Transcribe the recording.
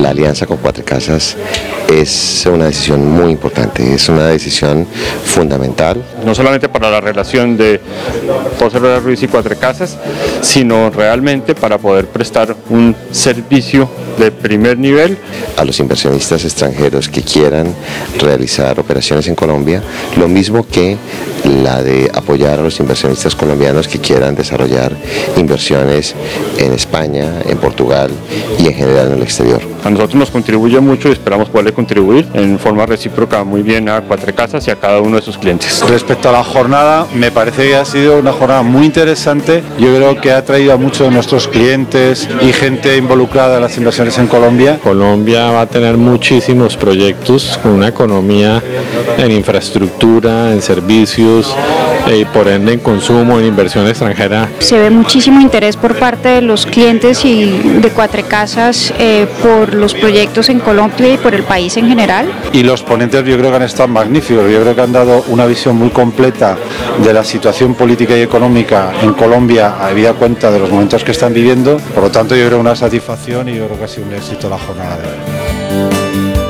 la alianza con Cuatro Casas es una decisión muy importante, es una decisión fundamental. No solamente para la relación de José Rueda Ruiz y Cuatro Casas, sino realmente para poder prestar un servicio de primer nivel a los inversionistas extranjeros que quieran realizar operaciones en Colombia, lo mismo que la de apoyar a los inversionistas colombianos que quieran desarrollar inversiones en España, en Portugal y en general en el exterior. A nosotros nos contribuye mucho y esperamos poderle contribuir en forma recíproca muy bien a Cuatro Casas y a cada uno de sus clientes. Respecto a la jornada, me parece que ha sido una jornada muy interesante. Yo creo que ha traído a muchos de nuestros clientes y gente involucrada en las inversiones en Colombia. Colombia va a tener muchísimos proyectos con una economía en infraestructura, en servicios y por ende en consumo, en inversión extranjera. Se ve muchísimo interés por parte de los clientes y de Cuatro Casas por los proyectos en Colombia y por el país en general. Y los ponentes yo creo que han estado magníficos, yo creo que han dado una visión muy completa de la situación política y económica en Colombia, habida cuenta de los momentos que están viviendo. Por lo tanto yo creo una satisfacción y yo creo que ha sido un éxito la jornada de hoy.